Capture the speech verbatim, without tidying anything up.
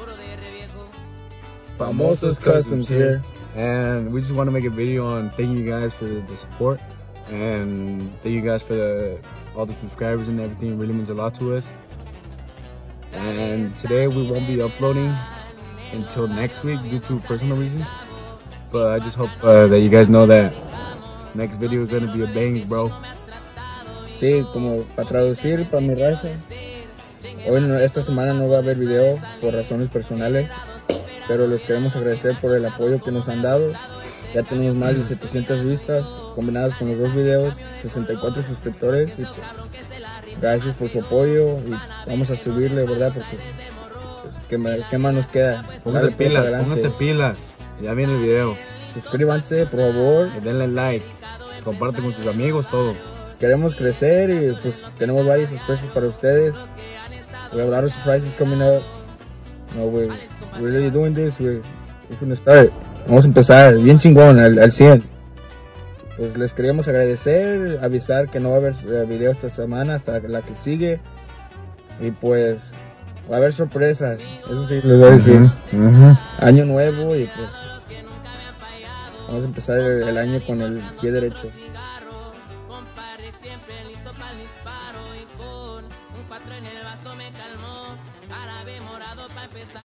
Famosos Customs here. And we just want to make a video on thanking you guys for the support and thank you guys for the all the subscribers and everything. It really means a lot to us. And today we won't be uploading until next week due to personal reasons, but I just hope uh, that you guys know that next video is going to be a bang, bro. Sí, como para traducir para mi raza, hoy no, esta semana no va a haber video por razones personales, pero les queremos agradecer por el apoyo que nos han dado. Ya tenemos más de setecientas vistas combinadas con los dos videos, sesenta y cuatro suscriptores, y pues, gracias por su apoyo y vamos a subirle, ¿verdad? Porque pues, ¿qué, me, ¿qué más nos queda? Pónganse Dale, pilas, pónganse pilas, ya viene el video. Suscríbanse, por favor. Y denle like, comparten con sus amigos, todo. Queremos crecer y pues tenemos varias sorpresas para ustedes. We have a lot of surprises coming up. No, we're, we're really doing this. We're, we're gonna start. Vamos a empezar bien chingón al, al cien. Pues les queríamos agradecer, avisar que no va a haber video esta semana hasta la que sigue. Y pues va a haber sorpresas. Eso sí les voy a decir. Uh -huh. Año nuevo y pues vamos a empezar el, el año con el pie derecho. Siempre listo para el disparo y con un cuatro en el vaso me calmó, árabe morado para empezar.